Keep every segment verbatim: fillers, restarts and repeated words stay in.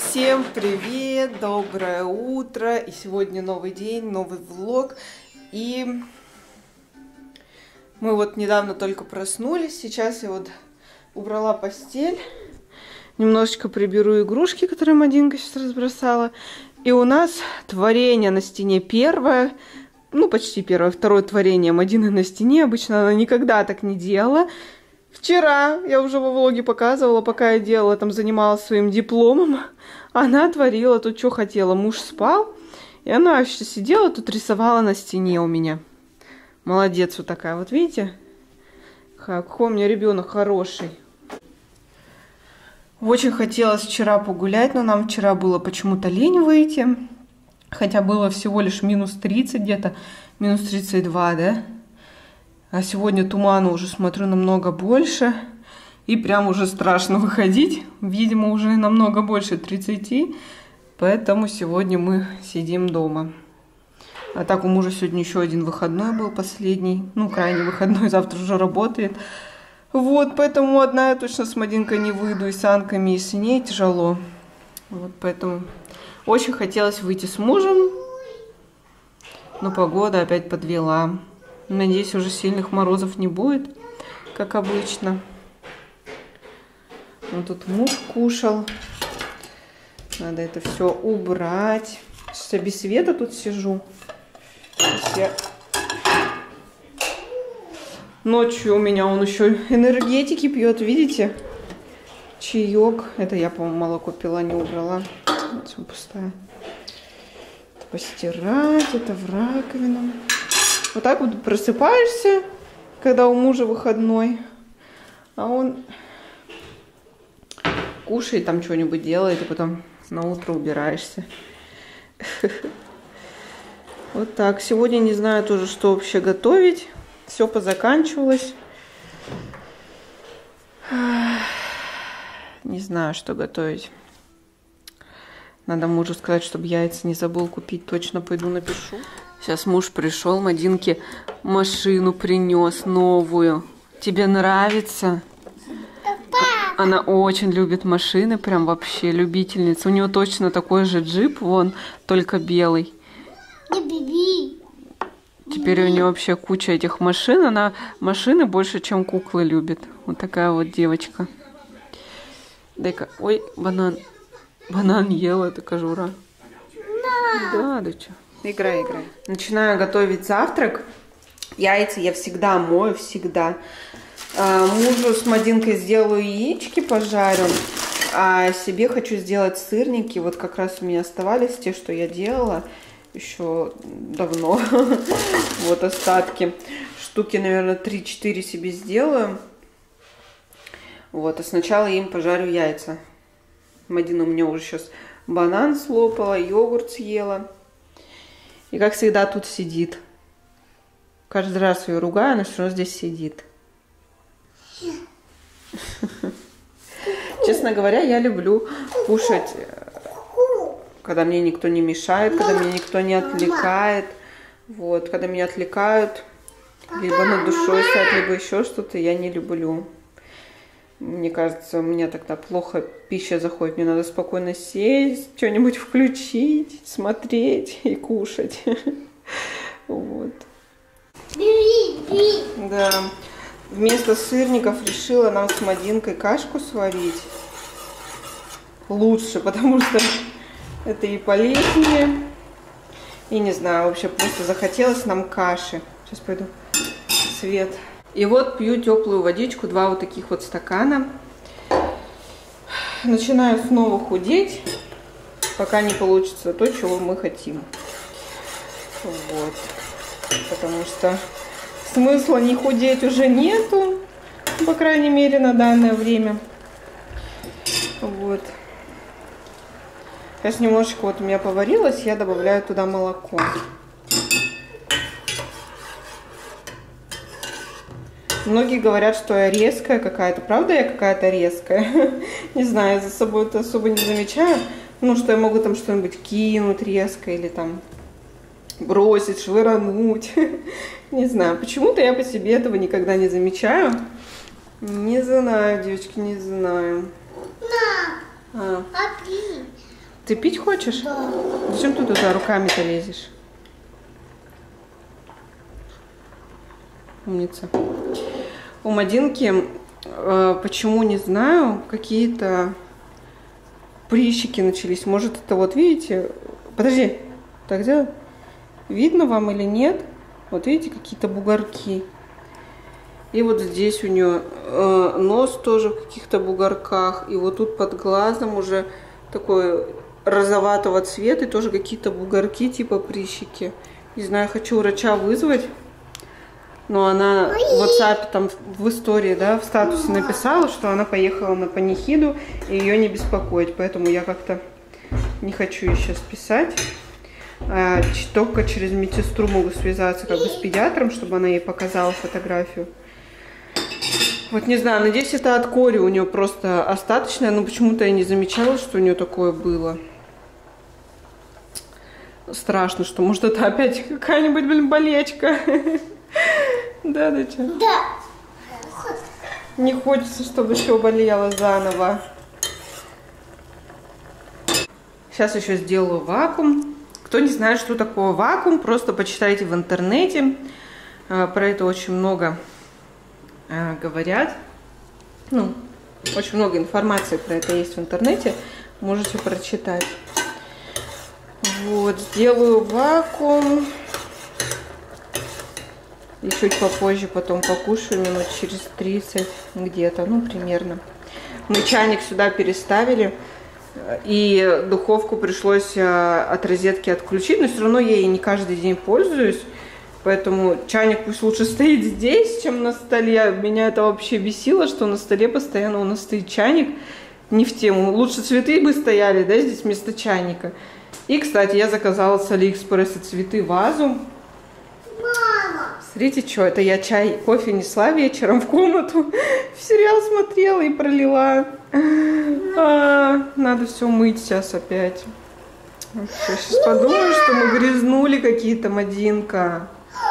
Всем привет, доброе утро, и сегодня новый день, новый влог, и мы вот недавно только проснулись, сейчас я вот убрала постель, немножечко приберу игрушки, которые Мадинка сейчас разбросала, и у нас творение на стене первое, ну почти первое, второе творение Мадины на стене, обычно она никогда так не делала. Вчера, я уже во влоге показывала, пока я делала, там занималась своим дипломом, она творила тут, что хотела. Муж спал, и она вообще сидела, тут рисовала на стене у меня. Молодец вот такая, вот видите? Какой у меня ребенок хороший. Очень хотелось вчера погулять, но нам вчера было почему-то лень выйти. Хотя было всего лишь минус тридцать где-то, минус тридцать два, да? А сегодня тумана уже, смотрю, намного больше. И прям уже страшно выходить. Видимо, уже намного больше тридцати. Поэтому сегодня мы сидим дома. А так у мужа сегодня еще один выходной был, последний. Ну, крайний выходной, завтра уже работает. Вот, поэтому одна я точно с Мадинкой не выйду. И с Анками, и с ней тяжело. Вот, поэтому очень хотелось выйти с мужем. Но погода опять подвела. Надеюсь, уже сильных морозов не будет, как обычно. Вот тут муж кушал. Надо это все убрать. Сейчас я без света тут сижу. Я... Ночью у меня он еще энергетики пьет, видите? Чаек. Это я, по-моему, молоко пила, не убрала. Вот все пустая. Это постирать, это в раковину. Вот так вот просыпаешься, когда у мужа выходной, а он кушает, там что-нибудь делает, и потом на утро убираешься. Вот так. Сегодня не знаю тоже, что вообще готовить. Все позаканчивалось. Не знаю, что готовить. Надо мужу сказать, чтобы яйца не забыл купить. Точно пойду напишу. Сейчас муж пришел, Мадинке машину принес новую. Тебе нравится? Она очень любит машины, прям вообще любительница. У нее точно такой же джип, вон, только белый. Теперь у нее вообще куча этих машин. Она машины больше, чем куклы любит. Вот такая вот девочка. Дай-ка, ой, банан. Банан ела, это кожура. Да, да что. Играй, играй. Начинаю готовить завтрак. Яйца я всегда мою, всегда. А, мужу с Мадинкой сделаю яички, пожарю. А себе хочу сделать сырники. Вот как раз у меня оставались те, что я делала еще давно. Вот остатки. Штуки, наверное, три-четыре себе сделаю. Вот, а сначала им пожарю яйца. Мадина у меня уже сейчас банан слопала, йогурт съела. И, как всегда, тут сидит. Каждый раз ее ругаю, но все равно здесь сидит. Честно говоря, я люблю кушать, когда мне никто не мешает, когда меня никто не отвлекает. Вот, когда меня отвлекают, либо над душой сядут, либо еще что-то, я не люблю. Мне кажется, у меня тогда плохо пища заходит. Мне надо спокойно сесть, что-нибудь включить, смотреть и кушать. Вот. Да. Вместо сырников решила нам с Мадинкой кашку сварить. Лучше, потому что это и полезнее. И не знаю, вообще просто захотелось нам каши. Сейчас пойду свет. И вот пью теплую водичку, два вот таких вот стакана. Начинаю снова худеть, пока не получится то, чего мы хотим. Вот. Потому что смысла не худеть уже нету, по крайней мере, на данное время. Вот. Сейчас немножечко вот у меня поварилось, я добавляю туда молоко. Многие говорят, что я резкая какая-то. Правда, я какая-то резкая? Не знаю, за собой это особо не замечаю. Ну, что я могу там что-нибудь кинуть резко или там бросить, швырнуть. Не знаю. Почему-то я по себе этого никогда не замечаю. Не знаю, девочки, не знаю. А. Ты пить хочешь? Да. Зачем ты туда руками-то лезешь? Умница. У Мадинки, э, почему не знаю, какие-то прыщики начались. Может, это вот, видите? Подожди. Так делай. Видно вам или нет? Вот видите, какие-то бугорки. И вот здесь у нее э, нос тоже в каких-то бугорках. И вот тут под глазом уже такой розоватого цвета. И тоже какие-то бугорки, типа прыщики. Не знаю, хочу врача вызвать. Но она в WhatsApp, там в истории, да, в статусе написала, что она поехала на панихиду. И ее не беспокоить. Поэтому я как-то не хочу ее сейчас писать. А, только через медсестру могу связаться как бы с педиатром, чтобы она ей показала фотографию. Вот не знаю, надеюсь, это от кори у нее просто остаточное, но почему-то я не замечала, что у нее такое было. Страшно, что может это опять какая-нибудь, блин, болечка. Да, доча? Да. Не хочется, чтобы еще болело заново. Сейчас еще сделаю вакуум. Кто не знает, что такое вакуум, просто почитайте в интернете. Про это очень много говорят. Ну, очень много информации про это есть в интернете. Можете прочитать. Вот, сделаю вакуум. И чуть попозже потом покушаю, минут через тридцать где-то, ну, примерно. Мы чайник сюда переставили. И духовку пришлось от розетки отключить. Но все равно я ей не каждый день пользуюсь. Поэтому чайник пусть лучше стоит здесь, чем на столе. Меня это вообще бесило, что на столе постоянно у нас стоит чайник. Не в тему. Лучше цветы бы стояли, да, здесь вместо чайника. И, кстати, я заказала с Алиэкспресса цветы, вазу. Мама! Смотрите, что это я чай, кофе несла вечером в комнату. В сериал смотрела и пролила. А, надо все мыть сейчас опять. Вообще, сейчас подумаю, что мы грязнули какие-то, Мадинка.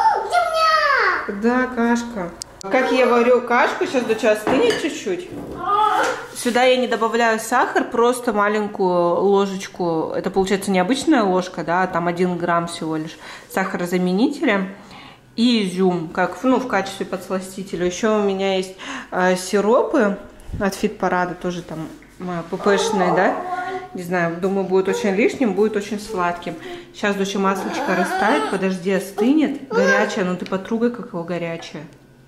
Да, кашка. Как я варю кашку, сейчас до часа остынет чуть-чуть. Сюда я не добавляю сахар, просто маленькую ложечку. Это получается не обычная ложка, да, а там один грамм всего лишь сахарозаменителя. И изюм, как, ну, в качестве подсластителя. Еще у меня есть э, сиропы от Фит-Парада, тоже там ппшные, да. Не знаю, думаю, будет очень лишним, будет очень сладким. Сейчас доча маслечко растает, подожди, остынет. Горячее, ну ты потрогай, как его горячее.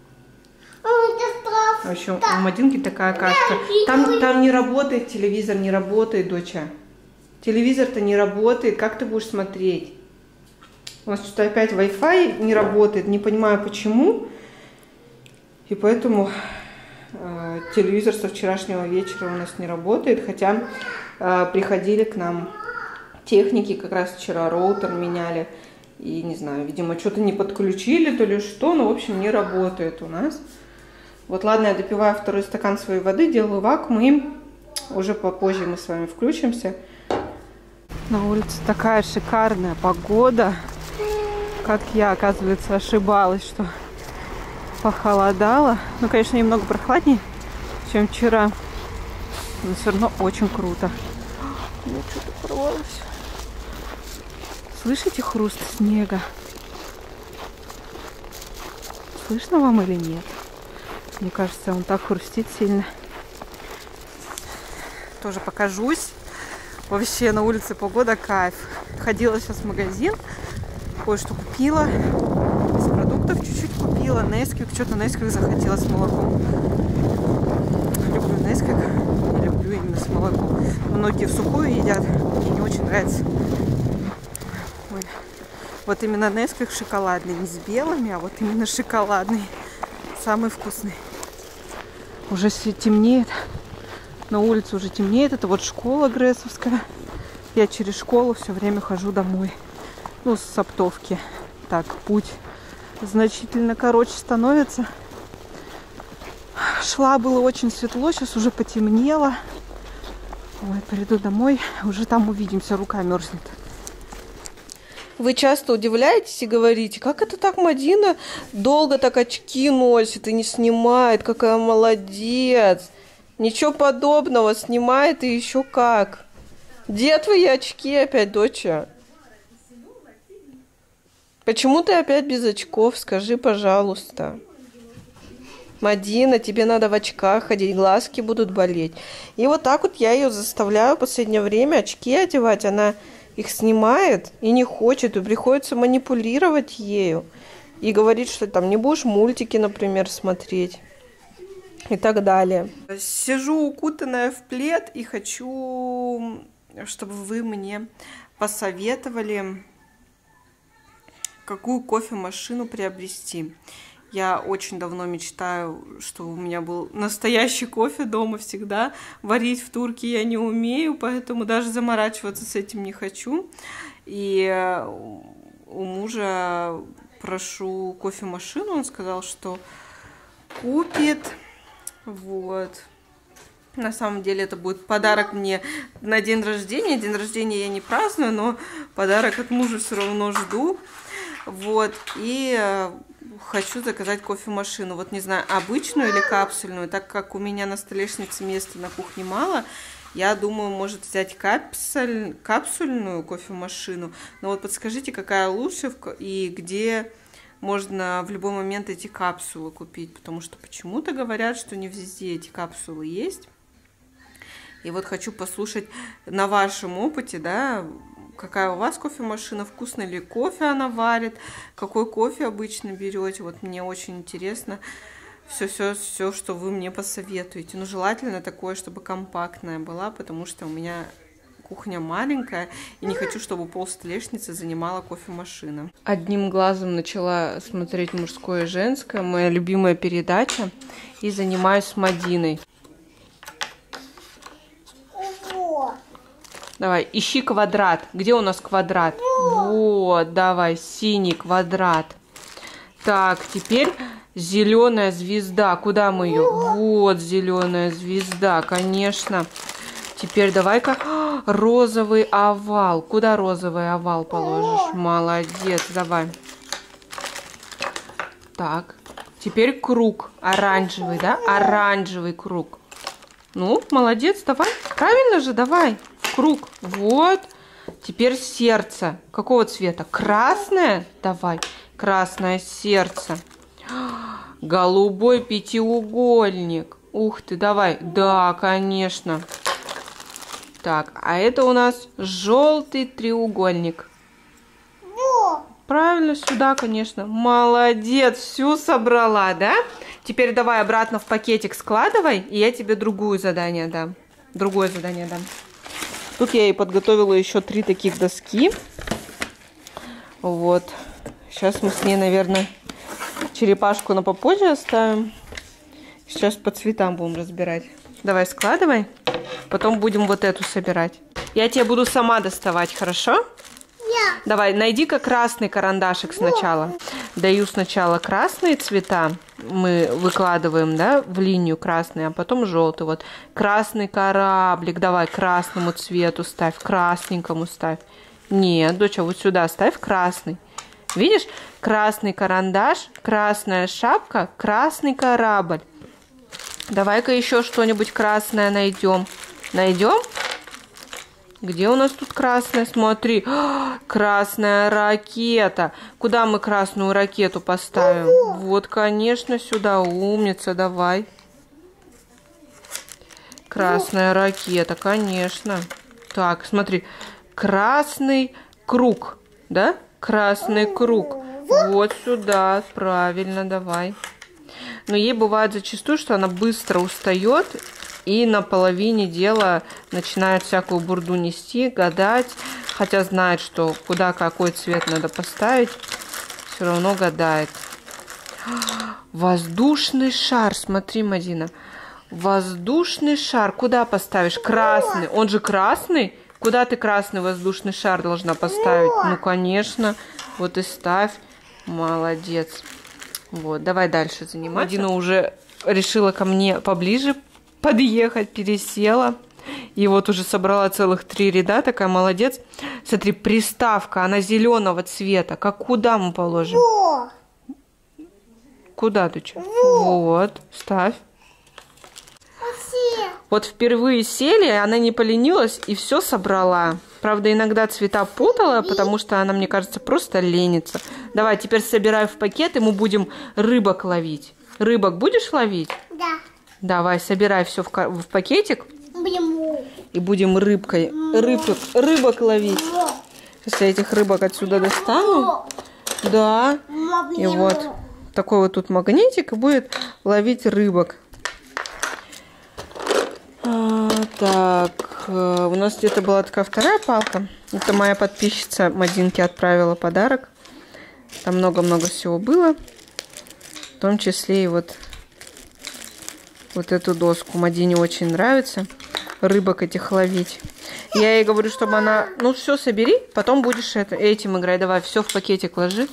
В общем, у Мадинки такая кашка. Там, там не работает телевизор, не работает, доча. Телевизор-то не работает, как ты будешь смотреть? У нас что-то опять Wi-Fi не работает, не понимаю почему. И поэтому э, телевизор со вчерашнего вечера у нас не работает. Хотя э, приходили к нам техники, как раз вчера роутер меняли. И не знаю, видимо, что-то не подключили, то ли что, но в общем не работает у нас. Вот ладно, я допиваю второй стакан своей воды, делаю вакуум, и уже попозже мы с вами включимся. На улице такая шикарная погода. Как я, оказывается, ошибалась, что похолодало. Ну, конечно, немного прохладнее, чем вчера. Но все равно очень круто. У меня что-то порвалось. Слышите хруст снега? Слышно вам или нет? Мне кажется, он так хрустит сильно. Тоже покажусь. Вообще на улице погода кайф. Ходила сейчас в магазин. Кое-что купила. Из продуктов чуть-чуть купила. Несквик. Что-то Несквик захотела с молоком. Люблю Несквик. Не люблю именно с молоком. Многие в сухую едят. Мне не очень нравится. Ой. Вот именно Несквик шоколадный. Не с белыми, а вот именно шоколадный. Самый вкусный. Уже темнеет. На улице уже темнеет. Это вот школа Грессовская. Я через школу все время хожу домой. Ну, с оптовки. Так, путь значительно короче становится. Шла, было очень светло, сейчас уже потемнело. Ой, приду домой, уже там увидимся, рука мерзнет. Вы часто удивляетесь и говорите, как это так Мадина долго так очки носит и не снимает, какая молодец. Ничего подобного, снимает и еще как. Где твои очки опять, доча? Почему ты опять без очков? Скажи, пожалуйста. Мадина, тебе надо в очках ходить, глазки будут болеть. И вот так вот я ее заставляю в последнее время очки одевать. Она их снимает и не хочет, и приходится манипулировать ею. И говорит, что там не будешь мультики, например, смотреть. И так далее. Сижу укутанная в плед и хочу, чтобы вы мне посоветовали, какую кофемашину приобрести. Я очень давно мечтаю, чтобы у меня был настоящий кофе дома всегда. Варить в турке я не умею, поэтому даже заморачиваться с этим не хочу. И у мужа прошу кофемашину, он сказал, что купит. Вот. На самом деле это будет подарок мне на день рождения. День рождения я не праздную, но подарок от мужа все равно жду. Вот. И хочу заказать кофемашину. Вот не знаю, обычную или капсульную. Так как у меня на столешнице места на кухне мало, я думаю, может взять капсуль, капсульную кофемашину. Но вот подскажите, какая лучше и где можно в любой момент эти капсулы купить. Потому что почему-то говорят, что не везде эти капсулы есть. И вот хочу послушать на вашем опыте, да, какая у вас кофемашина, вкусно ли кофе она варит, какой кофе обычно берете. Вот мне очень интересно все-все-все, что вы мне посоветуете. Ну, желательно такое, чтобы компактная была, потому что у меня кухня маленькая, и не хочу, чтобы пол столешницы занимала кофемашина. Одним глазом начала смотреть мужское и женское, моя любимая передача, и занимаюсь с Мадиной. Давай, ищи квадрат. Где у нас квадрат? Вот, давай, синий квадрат. Так, теперь зеленая звезда. Куда мы ее? Вот, зеленая звезда, конечно. Теперь давай-ка розовый овал. Куда розовый овал положишь? Молодец, давай. Так, теперь круг. Оранжевый, да? Оранжевый круг. Ну, молодец, давай. Правильно же, давай. Круг. Вот. Теперь сердце. Какого цвета? Красное? Давай. Красное сердце. Голубой пятиугольник. Ух ты, давай. Да, конечно. Так, а это у нас желтый треугольник. Правильно, сюда, конечно. Молодец, всю собрала, да? Теперь давай обратно в пакетик складывай, и я тебе другую задание дам. Другое задание дам. Тут я и подготовила еще три таких доски. Вот. Сейчас мы с ней, наверное, черепашку на попозже оставим. Сейчас по цветам будем разбирать. Давай складывай. Потом будем вот эту собирать. Я тебе буду сама доставать, хорошо? Yeah. Давай, найди-ка красный карандашик сначала. Даю сначала красные цвета. Мы выкладываем, да, в линию красный, а потом желтый. Вот красный кораблик. Давай красному цвету ставь, красненькому ставь. Нет, доча, вот сюда ставь красный. Видишь? Красный карандаш, красная шапка, красный корабль. Давай-ка еще что-нибудь красное найдем. Найдем? Где у нас тут красная? Смотри. Красная ракета. Куда мы красную ракету поставим? Вот, конечно, сюда. Умница, давай. Красная ракета, конечно. Так, смотри. Красный круг. Да? Красный круг. Вот сюда. Правильно, давай. Но ей бывает зачастую, что она быстро устает и на половине дела начинает всякую бурду нести, гадать, хотя знает, что куда какой цвет надо поставить, все равно гадает. Воздушный шар, смотри, Мадина, воздушный шар, куда поставишь? Красный, он же красный, куда ты красный воздушный шар должна поставить? Ну, конечно, вот и ставь, молодец. Вот, давай дальше заниматься. Мадина уже решила ко мне поближе подъехать, пересела. И вот уже собрала целых три ряда, такая молодец. Смотри, приставка, она зеленого цвета. Как куда мы положим? Во. Куда ты что? Вот, ставь. Вот впервые сели, она не поленилась и все собрала. Правда, иногда цвета путала, потому что она, мне кажется, просто ленится. Давай, теперь собирай в пакет, и мы будем рыбок ловить. Рыбок будешь ловить? Да. Давай, собирай все в, в пакетик. Будем. И будем рыбкой, рыбок, рыбок ловить. Сейчас я этих рыбок отсюда достану. Да. И вот такой вот тут магнитик, и будет ловить рыбок. А, так, у нас где-то была такая вторая палка. Это моя подписчица Мадинке отправила подарок. Там много-много всего было. В том числе и вот, вот эту доску. Мадине очень нравится рыбок этих ловить. Я ей говорю, чтобы она... Ну, все собери, потом будешь это, этим играть. Давай, все в пакетик ложи.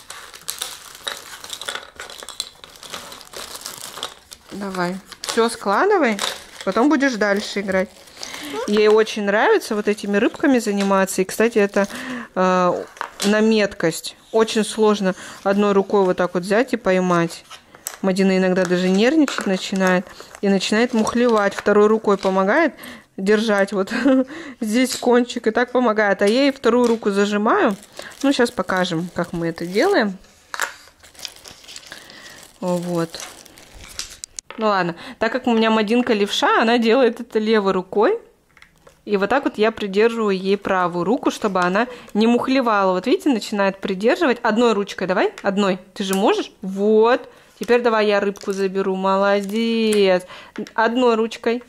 Давай. Все складывай. Потом будешь дальше играть. Ей очень нравится вот этими рыбками заниматься. И, кстати, это э, на меткость. Очень сложно одной рукой вот так вот взять и поймать. Мадина иногда даже нервничать начинает. И начинает мухлевать. Второй рукой помогает держать вот здесь кончик. И так помогает. А я ей вторую руку зажимаю. Ну, сейчас покажем, как мы это делаем. Вот. Ну ладно, так как у меня Мадинка левша, она делает это левой рукой. И вот так вот я придерживаю ей правую руку, чтобы она не мухлевала. Вот видите, начинает придерживать. Одной ручкой давай, одной. Ты же можешь? Вот. Теперь давай я рыбку заберу. Молодец. Одной ручкой.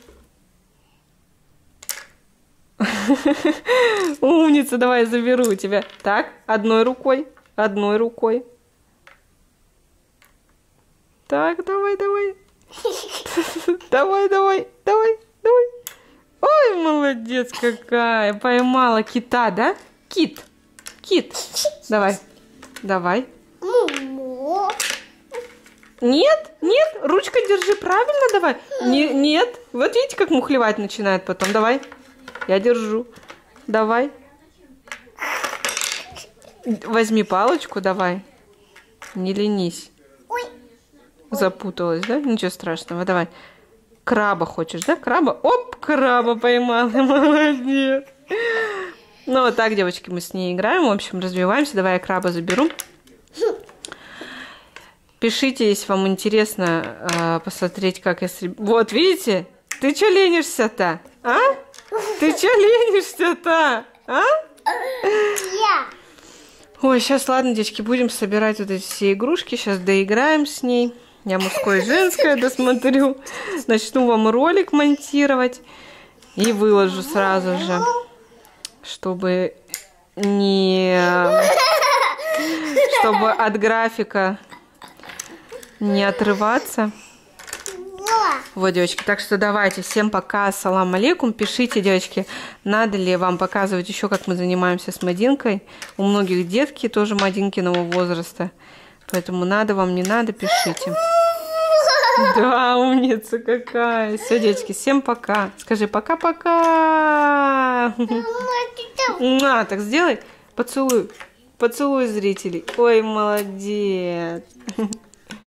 Умница, давай я заберу у тебя. Так, одной рукой. Одной рукой. Так, давай, давай. Давай, давай, давай, давай. Ой, молодец какая. Поймала кита, да? Кит. Кит. Давай. Давай. Нет, нет, ручкой держи правильно, давай. Не, нет. Вот видите, как мухлевать начинает потом. Давай. Я держу. Давай. Возьми палочку, давай. Не ленись. Запуталась, да? Ничего страшного. Давай. Краба хочешь, да? Краба? Оп, краба поймала. Молодец. Ну, вот так, девочки, мы с ней играем. В общем, развиваемся. Давай я краба заберу. Пишите, если вам интересно посмотреть, как я... Вот, видите? Ты что ленишься-то? А? Ты что ленишься-то? А? Я. Ой, сейчас, ладно, девочки, будем собирать вот эти все игрушки. Сейчас доиграем с ней. Я мужское и женское досмотрю. Начну вам ролик монтировать. И выложу сразу же. Чтобы не... Чтобы от графика не отрываться. Вот, девочки, так что давайте, всем пока, ассалам алейкум. Пишите, девочки, надо ли вам показывать еще, как мы занимаемся с Мадинкой. У многих детки тоже Мадинкиного возраста. Поэтому надо вам, не надо, пишите. Да, умница какая. Все, девочки, всем пока. Скажи пока-пока. На, так сделай. Поцелуй. Поцелуй зрителей. Ой, молодец.